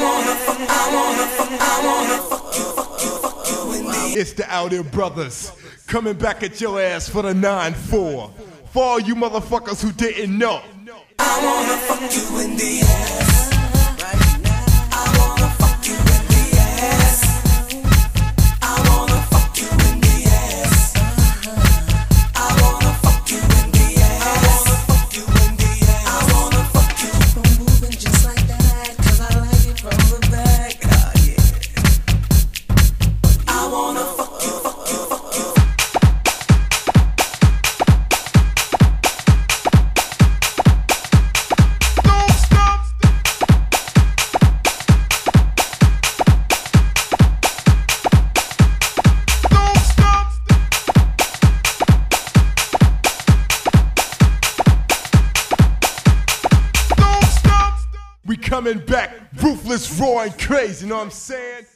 It's the Outhere brothers coming back at your ass for the 9-4. For all you motherfuckers who didn't know, I wanna fuck you in the ass right now. I wanna fuck you in the ass. I wanna fuck you in the ass. I wanna fuck you in the ass. I wanna fuck you in the ass. I wanna fuck you. Keep on moving just like that, 'cause I like it from the back. Oh yeah. I wanna fuck you, fuck you, fuck you. we coming back ruthless, raw, and crazy, you know what I'm saying?